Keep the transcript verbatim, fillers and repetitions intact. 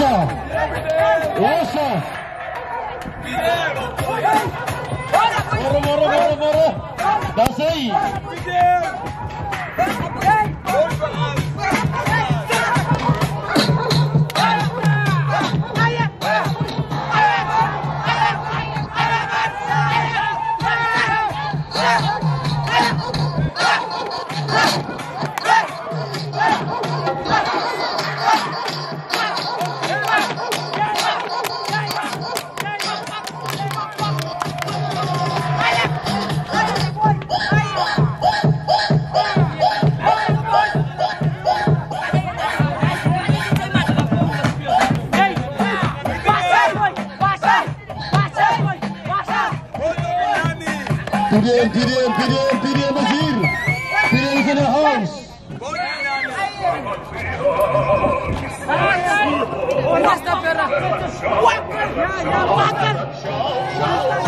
Rosa. Rosa. Moro, moro, moro, moro. That's it. P D M, P D M, P D M, P D M is hier. P D M is in de house. Wakker! Ja, ja, wakker!